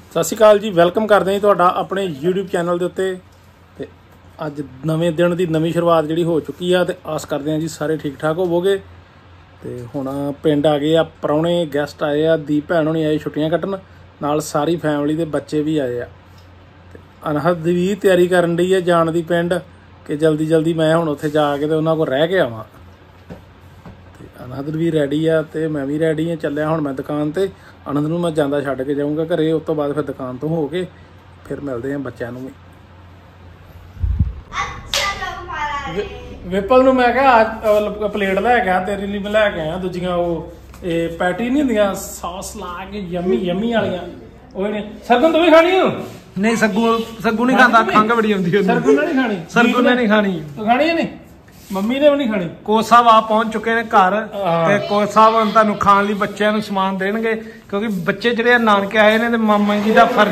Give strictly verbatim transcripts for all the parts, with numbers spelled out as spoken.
सत श्री अकाल जी, वेलकम करते हैं तुहाडा अपने यूट्यूब चैनल के उत्ते। ते अज नवें दिन की नवीं शुरुआत जिहड़ी हो चुकी है, तो आस करते हैं जी सारे ठीक ठाक होवोगे। तो हुण पिंड आ गए आ प्राहुणे, गैसट आए आ, दीप भैन होनी आए छुट्टियां कट्टन, नाल सारी फैमिली के बच्चे भी आए आ। अनहद भी तैयारी करन दी है जाण दी पिंड कि जल्दी जल्दी मैं हुण उत्थे जाके ते उन्हां कोल रह के आवां। अनहद भी रैडी आ ते मैं भी रैडी हाँ। चलिया हुण मैं दुकान ते, अनहद नूं मैं जांदा छड्ड के जाऊँगा घरे, उस तो बाद फिर दुकान तो हो के फिर मिलते हैं बच्चों नूं भी। विपल नूं मैं कहा प्लेट लैके आ तेरे लिए, मैं लैके आया दूजियां वो पैटी नहीं होंदियां सॉस ला के यमी यमी वालियां, ओह ने सरगुन तूं भी खानी हो? नहीं सग्गू सग्गू नहीं खाता, खंघ बड़ी आउंदी है। सरगुन ने नहीं खानी? सरगुन ने नहीं खानी। तू खानी है नहीं? मम्मी ने भी नहीं खानी। कोच साहब आप पहुंच चुके हैं घर ते कोच साहब हुण तुहानूं खाण लई बच्चों नूं समान देणगे, क्योंकि बच्चे जिहड़े नानके आए ने ते मामा जी दा फर्ज,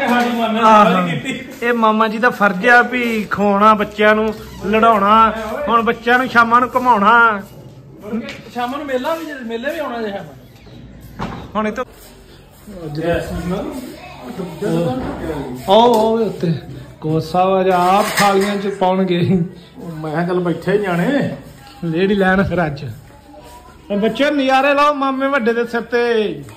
ये मामा जी दा फर्ज आ भी खवाउणा बच्चों नूं, लड़ाउणा। हुण बच्चों नूं शामां नूं घुमाउणा, शामां नूं मेला भी मेले भी आउणा जे शामां हुण इत्थों आओ आओ उत्ते कोच साहब अज आप थालियां च पाउणगे। मैं चल बैठे ही जाने लेडी लैन फिर अज बच्चे नजारे लाओ मामे वड्डे दे सिर ते।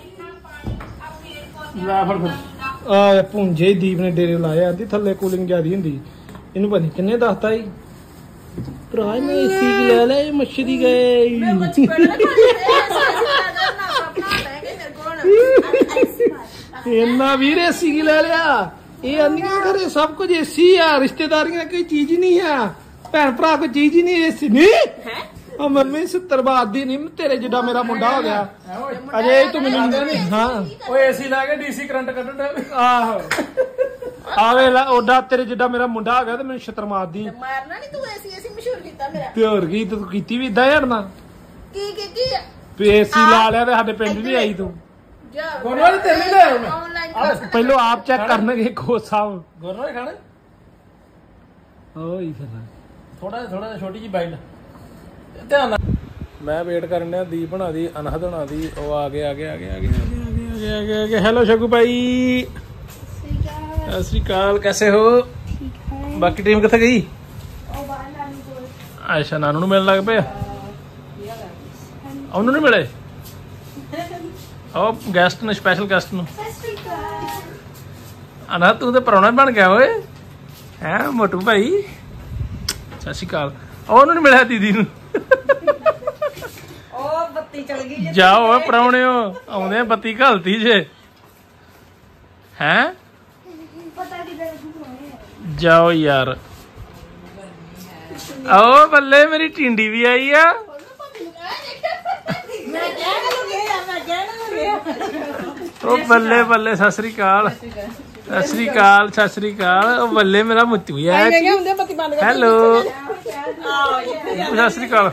भुंजे दीप ने डेरे लाए, आंदी थल्ले कूलिंग ज्यादा हुंदी। इनू पता नहीं किन्ने दसता ही भरा मैं एसी ले ले मच्छरी गए। इन्ना वीर एसी की ले लिया, ये आंदियां घरे सब कुछ एसी है, रिश्तेदारियां कोई चीज ही नहीं है, भैन भरा कोई चीज ही नहीं। एसी नहीं मम्मी सत्तर बाद दी नहीं, तेरे जिड्डा मेरा मुंडा हो गया अजे तू मैनू नहीं। हाँ एसी ला के डीसी करंट कड्ढण आहो आवे ला ओडा तेरे जिड्डा मेरा मुंडा हो गया, तो मैनू छत्तर मार दी। मारना नहीं तू, एसी एसी मशहूर कीता मेरा ते होर की तू कीती भी इदां यार ना की की की एसी ला लिया ते साडे पिंड भी आई तू। गोरवाल तेरे लिए लाया मैं पहलो आप चेक करनगे कोच साहब। गोरवाल खाने ओही फिर थोड़ा थोड़ा छोटी जी बाइट ध्यान नाल। मैं वेट करन डया दीप बना दी, अनहद बना दी, ओ आ गए आ गए आ गए आ गए आ गए आ गए। हेलो शगू भाई, सत श्री अकाल, कैसे हो? बाकी टीम कित्थे गई? अच्छा नानू नूं मिलण लग पे, ਉਹਨੂੰ नहीं मिले? ਉਹ ਗੈਸਟ ਨੂੰ, ਸਪੈਸ਼ਲ ਗੈਸਟ ਨੂੰ। ਅਨਾ ਤੂੰ ਤੇ ਪ੍ਰਾਹੁਣਾ ਬਣ ਗਿਆ ਓਏ, ਹੈ ਮੋਟੂ ਭਾਈ। ਸਤਿ ਸ਼੍ਰੀ ਅਕਾਲ। ਉਹਨੂੰ ਨਹੀਂ ਮਿਲਿਆ ਦੀਦੀ ਨੂੰ? ਉਹ ਬੱਤੀ ਚਲ ਗਈ। ਜਾਓ ਓਏ ਪ੍ਰਾਹੁਣਿਓ, ਆਉਂਦੇ ਬੱਤੀ ਘਲਤੀ ਜੇ ਹੈ। ਜਾਓ ਯਾਰ। ਆਓ ਬੱਲੇ ਮੇਰੀ ਟਿੰਡੀ ਵੀ ਆਈ ਆ। ਉਹ ਬੱਲੇ ਬੱਲੇ, ਸਤਿ ਸ੍ਰੀ ਅਕਾਲ, ਸਤਿ ਸ੍ਰੀ ਅਕਾਲ, ਸਤਿ ਸ੍ਰੀ ਅਕਾਲ। ਉਹ ਬੱਲੇ ਮੇਰਾ ਮੁੱਤੂ ਵੀ ਆਇਆ। ਹੈਲੋ ਸਤਿ ਸ੍ਰੀ ਅਕਾਲ,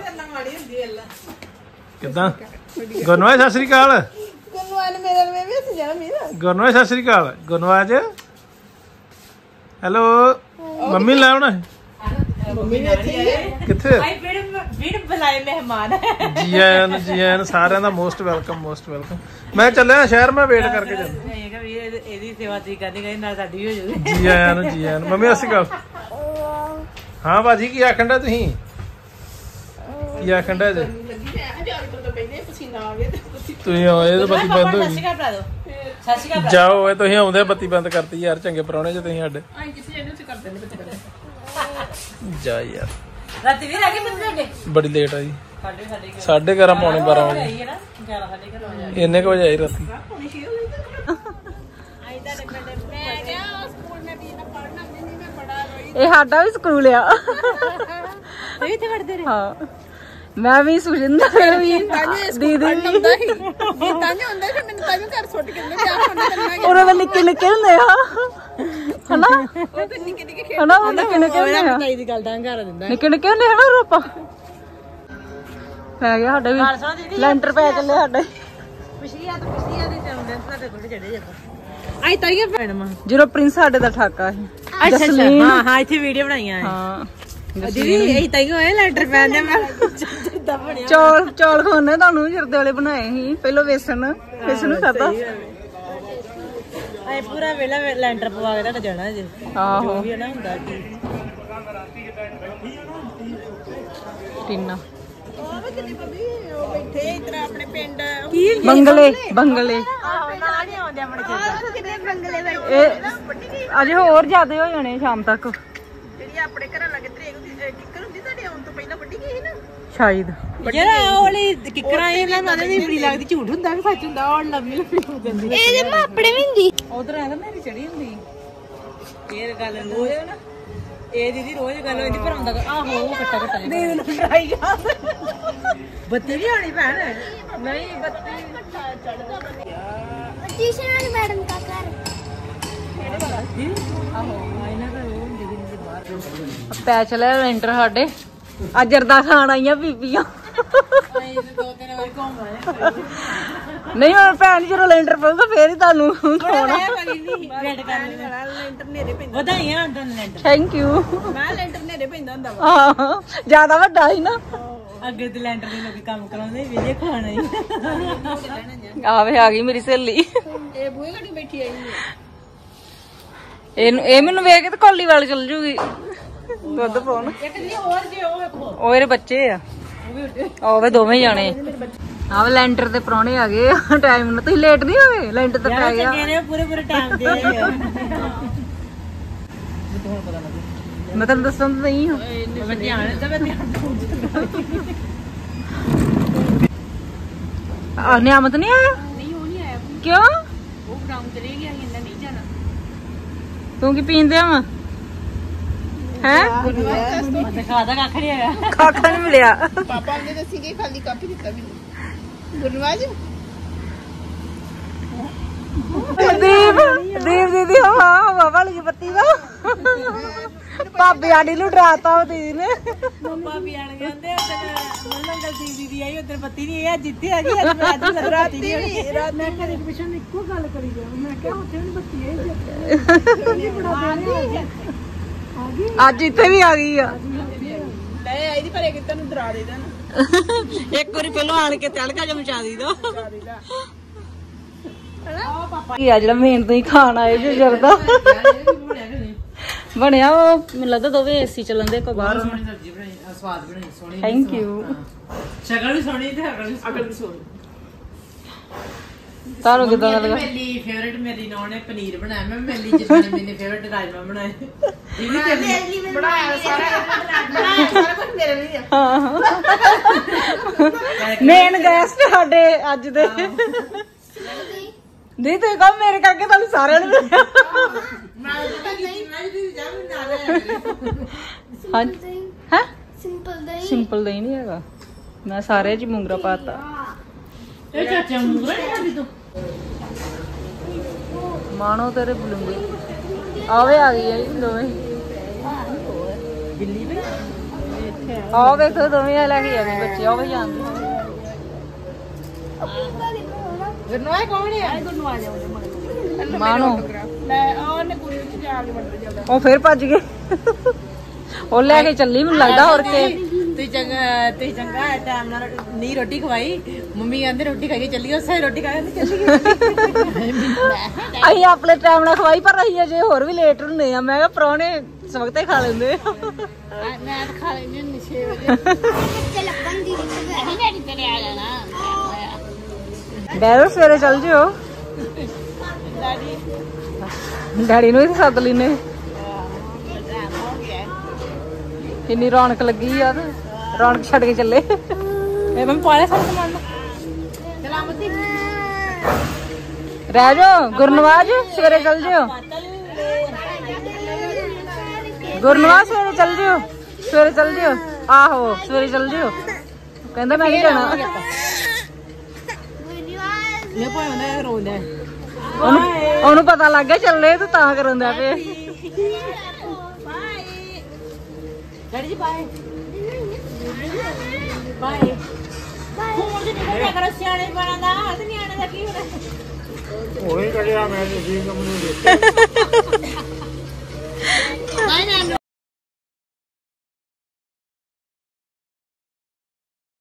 ਕਿੱਦਾਂ ਗੁਰਨਵਾਜ? ਸਤਿ ਸ੍ਰੀ ਅਕਾਲ ਗੁਰਨਵਾਜ, ਸਤਿ ਸ੍ਰੀ ਅਕਾਲ ਗੁਰਨਵਾਜ। ਹੈਲੋ ਮੰਮੀ ਲੈ ਆਉਣਾ ਕਿੱਥੇ? ਜੀ ਆਇਆਂ ਨੂੰ, ਜੀ ਆਇਆਂ ਨੂੰ ਸਾਰਿਆਂ ਦਾ ਮੋਸਟ ਵੈਲਕਮ, ਮੋਸਟ ਵੈਲਕਮ। ਮੈਂ ਚੱਲਿਆ ਸ਼ਹਿਰ, ਮੈਂ ਵੇਟ ਕਰਕੇ ਜਾਂਦਾ। ਜੀ ਆਇਆਂ ਨੂੰ, ਜੀ ਆਇਆਂ ਨੂੰ। ਮੰਮੀ ਸਤਿ ਸ਼੍ਰੀ ਅਕਾਲ। ਹਾਂ ਭਾਜੀ ਕੀ ਆਖਣ ਡਿਆ ਤੁਸੀਂ? ਕੀ ਆਖਣ ਡਿਆ ਜੇ? ਤੁਸੀਂ ਆਏ ਤਾਂ ਬੱਤੀ ਬੰਦ ਹੋ ਗਈ। ਜਾਓ ਓਏ, ਤੁਸੀਂ ਆਉਂਦੇ ਬੱਤੀ ਬੰਦ ਕਰਤੀ ਯਾਰ, ਚੰਗੇ ਪ੍ਰਾਹੁਣੇ ਜੇ ਤੁਸੀਂ ਸਾਡੇ। ਜਾ ਯਾਰ ਰਾਤੀ ਵੀ ਰਹਿ ਗਏ ਬੰਦੇ, ਬੜੀ ਲੇਟ ਆਈ, ਸਾਢੇ ਗਿਆਰਾਂ ਪੌਣੇ ਬਾਰਾਂ ਵਜੇ। ਇੰਨੇ ਕੁ ਵਜੇ ਆਈ ਰਾਤੀ। ਇਹ ਸਾਡਾ ਵੀ ਸਕੂਲ ਆ, ਇੱਥੇ ਪੜ੍ਹਦੇ ਰਹੇ। ਹਾਂ ਮੈਂ ਵੀ ਸੁਖਿੰਦਰ ਵੀ ਦੀਦੀ ਵੀ ਉਹਨਾਂ ਦੇ ਨਿੱਕੇ ਨਿੱਕੇ ਹੁੰਦੇ ਆ ਹਨਾ, ਹਨਾ ਉਹ ਨਿੱਕੇ ਨਿੱਕੇ ਹੁੰਦੇ ਆ, ਨਿੱਕੇ ਨਿੱਕੇ ਹੁੰਦੇ ਹਨਾ ਰੋਪਾ ਪੈ ਗਿਆ ਸਾਡੇ ਵੀ ਲੈਂਟਰ ਪੈ ਚੱਲੇ ਸਾਡੇ। ਜਦੋਂ ਪ੍ਰਿੰਸ ਸਾਡੇ ਦਾ ਠਾਕਾ ਸੀ। ਅੱਛਾ ਅੱਛਾ ਹਾਂ ਹਾਂ, ਇੱਥੇ ਵੀਡੀਓ ਬਣਾਈਆਂ ਹਾਂ ਦੀਦੀ, ਇਹੀ ਤਾਂ ਹੋਇਆ ਲੈਂਟਰ ਪੈਂਦੇ। ਮੈਂ ਚੌਲ ਚੌਲ ਖਾਣੇ ਤੁਹਾਨੂੰ ਜਰਦੇ ਵਾਲੇ ਬਣਾਏ ਸੀ ਪਹਿਲਾਂ, ਵੇਸਣ ਵੇਸਣ ਖਾਦਾ। ਐ ਪੂਰਾ ਵੇਲਾ ਲੈਂਟਰ ਪਵਾ ਕੇ ਤੁਹਾਡਾ ਜਾਣਾ ਜੇ ਆਹੋ ਜੋ ਵੀ ਨਾ ਹੁੰਦਾ ਟੀਨਾ ਉਹ ਵੀ ਕਿੰਨੀ ਬੱਬੀ ਉਹ ਬੈਠੇ ਇਤਰਾ ਆਪਣੇ ਪਿੰਡ ਬੰਗਲੇ ਬੰਗਲੇ ਨਾ ਨਹੀਂ ਆਉਂਦੇ ਆਪਣੇ ਆਹ ਕਿੰਨੇ ਬੰਗਲੇ ਬੈਠੇ ਇਹ ਅਜੇ ਹੋਰ ਜ਼ਿਆਦਾ ਹੋ ਜਾਣੇ ਸ਼ਾਮ ਤੱਕ ਜਿਹੜੀ ਆਪਣੇ ਘਰਾਂ ਲੱਗੇ ਤ੍ਰੇਕ ਹੁੰਦੀ ਕਿੱਕਰ ਹੁੰਦੀ ਤੁਹਾਡੇ ਆਉਣ ਤੋਂ ਪਹਿਲਾਂ ਵੱਡੀ ਗਈ ਸੀ ਨਾ ਸ਼ਾਇਦ ਜਿਹੜਾ ਉਹ ਵਾਲੀ ਕਿਕਰਾਂ ਇਹਨਾਂ ਨੂੰ ਆਦੇ ਨਹੀਂ ਬੜੀ ਲੱਗਦੀ ਝੂਠ ਹੁੰਦਾ ਕਿ ਸੱਚ ਹੁੰਦਾ ਉਹ ਲੰਮੀ ਲੰਮੀ ਹੋ ਜਾਂਦੀ ਇਹਦੇ ਮਾਪੜੇ ਵੀ ਹੁੰਦੀ ਉਧਰ ਆ ਤਾਂ ਮੇਰੀ ਚੜੀ ਹੁੰਦੀ ਇਹ ਗੱਲ ਰੋਜ਼ ਨਾ ਇਹ ਦੀਦੀ ਰੋਜ਼ ਗੱਲ ਹੋਈ ਪਰ ਆਉਂਦਾ ਆਹੋ ਉਹ ਕੱਟਾ ਕੱਟਾ ਦੀਦੀ ਨੂੰ ਟਰਾਈ ਜਾ ਬੱਤੀ ਨਹੀਂ ਆਣੀ ਭੈਣ ਨਹੀਂ ਬੱਤੀ ਚੜਦਾ ਟੀਸ਼ਨ ਮੈਡਮ ਦਾ ਘਰ ਆਹੋ ਇਹਨਾਂ ਦਾ ਉਹ ਹੁੰਦੀ ਦੀ ਬਾਹਰ ਪੈ ਚਲੇ ਲੈਂਟਰ ਸਾਡੇ ਅੱਜ ਅਰਦਾ ਖਾਣ ਆਈਆਂ ਬੀਬੀਆਂ ਆਏ ਦੋ ਤਿੰਨ ਵਾਰ ਘੁੰਮ ਆਏ ਨਹੀਂ ਹੁਣ ਭੈਣ ਜਦੋਂ ਲੈਂਟਰ ਪਊਗਾ ਫੇਰ ਹੀ ਤੁਹਾਨੂੰ ਖਾਣਾ ਵੇਟ ਕਰ ਲੈਂਟਰ ਨੇਰੇ ਪੈਂਦਾ ਵਧਾਈਆਂ ਅੰਦਰ ਲੈਂਟਰ ਥੈਂਕ ਯੂ ਮੈਂ ਲੈਂਟਰ ਨੇਰੇ ਪੈਂਦਾ ਹੁੰਦਾ ਵਾ ਹਾਂ ਜਿਆਦਾ ਵੱਡਾ ਸੀ ਨਾ ਅੱਗੇ ਤੇ ਲੈਂਟਰ ਦੇ ਲੋਕੀ ਕੰਮ ਕਰਾਉਂਦੇ ਵੀਡੀਓ ਖਾਣਾ ਹੀ ਆਵੇ ਆ ਗਈ ਮੇਰੀ ਸਹੇਲੀ ਇਹ ਬੂਹੇ ਘੜੀ ਬੈਠੀ ਆਈ ਹੈ ਇਹਨੂੰ ਇਹ ਮੈਨੂੰ ਵੇਖ ਕੇ ਤੇ ਕੋਲੀ ਵਾਲ ਚਲ ਜੂਗੀ ਦੁੱਧ ਪਾਉਣ ਇੱਕ ਨਹੀਂ ਹੋਰ ਜੇ ਉਹ ਵੇਖੋ ਉਹ ਇਹਦੇ ਬੱਚੇ ਆ ਆਵੇ ਦੋਵੇਂ ਜਾਣੇ ਆਵੇ ਲੈਂਟਰ ਤੇ ਪ੍ਰਾਹੁਣੇ ਆ ਗਏ ਟਾਈਮ ਨਾਲ ਤੁਸੀਂ ਲੇਟ ਨਹੀਂ ਹੋਏ ਲੈਂਟਰ ਤੇ ਪੈ ਗਿਆ ਚੰਗੇ ਨੇ ਪੂਰੇ ਪੂਰੇ ਟਾਈਮ ਦੇ ਮੈਂ ਤੁਹਾਨੂੰ ਦੱਸਾਂ ਤਾਂ ਨਹੀਂ ਹਾਂ ਮੈਂ ਧਿਆਨ ਤੇ ਮੈਂ ਧਿਆਨ ਆ ਨਿਆਮਤ ਨਹੀਂ ਆਇਆ ਨਹੀਂ ਉਹ ਨਹੀਂ ਆਇਆ ਕਿਉਂ ਉਹ ਗਰਾਊਂਡ ਚਲੇ ਗਿਆ ਇੰਨਾ ਨਹੀਂ ਜਾਣਾ ਤੂੰ ਕੀ ਪੀਂਦੇ ਆ ਹੈ ਦਿਖਾਦਾ ਕੱਖ ਨਹੀਂ ਆਇਆ ਕੱਖ ਨਹੀਂ ਮਿਲਿਆ ਪਾਪਾ ਨੇ ਦੱਸੀ ਕਿ ਖਾਲੀ ਕਾਪੀ ਦਿੱਤਾ ਮੈਨੂੰ ਗੁਰਨਵਾਜ ਦੀਪ ਦੀਪ ਦੀਦੀ ਹਾਂ ਹਵਾ ਵਾਲੀ ਬੱਤੀ ਦਾ ਭਾਬੀ ਆਡੀ ਨੂੰ ਡਰਾਤਾ ਉਹ ਦੀਦੀ ਨੇ ਮੰਮਾ ਵੀ ਆਣ ਗਏ ਹੁੰਦੇ ਉਧਰ ਮੰਨਲ ਦੀ ਦੀਦੀ ਆਈ ਉਧਰ ਬੱਤੀ ਨਹੀਂ ਇਹ ਜਿੱਥੇ ਆ ਗਈ ਅੱਜ ਮੈਂ ਅੱਜ ਰਾਤੀ ਵੀ ਰਾਤ ਮੈਂ ਘਰੇ ਪਿਛੇ ਇੱਕੋ ਗੱਲ ਕਰੀ ਜਾ ਮੈਂ ਕਿਹਾ ਉੱਥੇ ਨਹੀਂ ਬੱਤੀ ਆਈ ਅੱਜ ਇੱਥੇ ਵੀ ਆ ਗਈ ਆ ਲੈ ਆਈ ਦੀ ਭਰੇ ਕਿ ਤੈਨੂੰ ਡਰਾ ਦੇਦਾ ਨਾ ਇੱਕ ਵਾਰੀ ਪਹਿਲਾਂ ਆਣ ਕੇ ਤੜਕਾ ਜਿਹਾ ਮਚਾ ਦੀਦਾ ਕੀ ਆ ਜਿਹੜਾ ਮੇਨ ਤੋਂ ਹੀ ਖਾਣ ਆਏ ਜੋ ਜਰਦਾ ਬਣਿਆ ਉਹ ਮੈਨੂੰ ਲੱਗਦਾ ਦੋਵੇਂ ਏਸੀ ਚੱਲਣ ਦੇ ਕੋ ਬਾਹਰ ਸਬਜ਼ੀ ਬਣਾਈ ਸਵਾਦ ਬਣਾਈ ਸੋਹਣੀ ਥੈਂਕ ਯੂ ਸ਼ਕਲ ਵੀ ਸੋਹਣੀ ਤੇ ਅਕਲ ਵੀ ਸੋਹਣੀ ਤਾਰੋ ਕਿਦਾਂ ਦਾ ਲੱਗਾ ਮੇਰੀ ਫੇਵਰਿਟ ਮੇਰੀ ਨੌਂ ਨੇ ਪਨੀਰ ਬਣਾਇਆ ਮੈਂ ਮੇਰੀ ਜਿੱਦਾਂ ਮੇਰੀ ਫੇਵਰਿਟ ਰਾਜਮਾ ਬਣਾਏ ਦੀਦੀ ਤੇਰੀ ਬਣਾਇਆ ਸਾਰਾ ਬਣਾਇਆ ਸਾਰਾ ਕੁਝ ਮੇਰੇ ਲਈ ਆ ਹਾਂ ਮੇਨ ਗੈਸਟ ਸਾਡੇ ਅੱਜ ਦੇ ਨਹੀਂ ਤੇ ਕਹੋ ਮੇਰੇ ਕਰਕੇ ਤੁਹਾਨੂੰ ਸਾਰਿਆਂ ਨੂੰ ਮਿਲਿਆ ਮੈਂ ਤਾਂ ਨਹੀਂ ਮੈਂ ਵੀ ਜਾ ਮੈਂ ਨਾਲ ਹਾਂ ਹੈ ਸਿੰਪਲ ਦਹੀਂ ਸਿੰਪਲ ਦਹੀਂ ਨਹੀਂ ਹੈਗਾ ਮੈਂ ਸਾਰੇ ਚ ਮੁੰਗਰਾ ਪਾਤਾ ਇਹ ਚਾਚਾ ਮੂੰਗਰਾ ਨਹੀਂ ਖਾਦੀ ਤੂੰ ਮਾਣੋ ਤੇਰੇ ਬੁਲੰਗੇ ਆਵੇ ਆ ਗਈ ਆ ਜੀ ਦੋਵੇਂ ਬਿੱਲੀ ਵੀ ਆਹ ਵੇਖੋ ਦੋਵੇਂ ਆ ਲੈ ਕੇ ਆ ਗਏ ਬੱਚੇ ਆਵੇ ਜਾਂਦੇ ਗੁਰਨਵਾਜ ਕੌਣ ਹੈ ਗੁਰਨਵਾਜ ਆਉਂਦੇ ਮਗਰ ਮਾਣੋ ਲੈ ਉਹਨੇ ਕੁੜੀ ਵਿੱਚ ਜਾ ਕੇ ਮੰਦਰ ਜਾਂਦਾ ਉਹ ਫੇਰ ਭੱਜ ਗਏ ਉਹ ਲੈ ਕੇ ਚੱਲੀ ਮੈਨੂੰ ਲੱਗਦਾ ਹੋਰ ਕੇ ਤੂੰ ਚੰਗਾ ਤੂੰ ਚੰਗਾ ਟਾਈਮ ਨਾਲ ਨਹੀਂ ਰੋਟੀ ਖਵਾਈ ਮੰਮੀ ਕਹਿੰਦੇ ਰੋਟੀ ਖਾ ਕੇ ਚੱਲੀ ਉਸੇ ਰੋਟੀ ਖਾ ਕੇ ਚੱਲੀ ਗਈ ਅਸੀਂ ਆਪਣੇ ਟਾਈਮ ਨਾਲ ਖਵਾਈ ਪਰ ਅਸੀਂ ਅਜੇ ਹੋਰ ਵੀ ਲੇਟ ਹੁੰਦੇ ਆ ਮੈਂ ਕਿਹਾ ਪ੍ਰਾਹੁਣੇ ਸਵਖਤੇ ਖਾ ਲੈਂਦੇ ਆ ਮੈਂ ਤਾਂ ਖਾ ਲੈਂਦੀ ਹੁੰਦੀ ਛੇ ਵਜੇ ਤੇ ਲੱਭਣ ਦੀ ਨਹੀਂ ਡੈਡੀ ਤੇਰੇ ਆ ਜਾਣਾ ਡੈਡੀ ਸਵੇਰੇ ਚੱਲ ਜਿਓ ਡੈਡੀ ਡੈਡੀ ਨੂੰ ਹੀ ਸੱਦ ਲੈਨੇ ਕਿੰਨੀ ਰੌਣਕ ਲੱਗੀ ਆ ਤੇ ਰੌਣਕ ਛੱਡ ਕੇ ਚੱਲੇ ਇਹ ਮੈਂ ਪਾਲੇ ਸਾਰਾ ਸਮਾਨ ਸਲਾਮਤੀ ਰਹਿ ਜਾਓ ਗੁਰਨਵਾਜ ਸਵੇਰੇ ਚੱਲ ਜਿਓ ਗੁਰਨਵਾਜ ਸਵੇਰੇ ਚੱਲ ਜਿਓ ਸਵੇਰੇ ਚੱਲ ਜਿਓ ਆਹੋ ਸਵੇਰੇ ਚੱਲ ਜਿਓ ਕਹਿੰਦਾ ਮੈਂ ਨਹੀਂ ਜਾਣਾ ਇਹ ਭਾਵੇਂ ਉਹਨੇ ਰੋਂਦਾ ਉਹਨੂੰ ਉਹਨੂੰ ਪਤਾ ਲੱਗ ਗਿਆ ਚੱਲੇ ਤੇ ਤਾਂ ਕਰਨ ਦਾ ਪਏ ਡੈਡੀ ਜੀ ਬਾਏ ਬਾਏ ਹੁਣ ਜੇ ਨਿਕਲ ਕਰ ਸਿਆਣੇ ਬਣਾ ਦਾ ਹੱਥ ਨਿਆਣੇ ਦਾ ਕੀ ਹੋਣਾ ਉਹੀ ਕਰਿਆ ਮੈਂ ਤੁਸੀਂ ਕੰਮ ਨੂੰ ਦੇਖਿਆ ਨਹੀਂ ਨਾ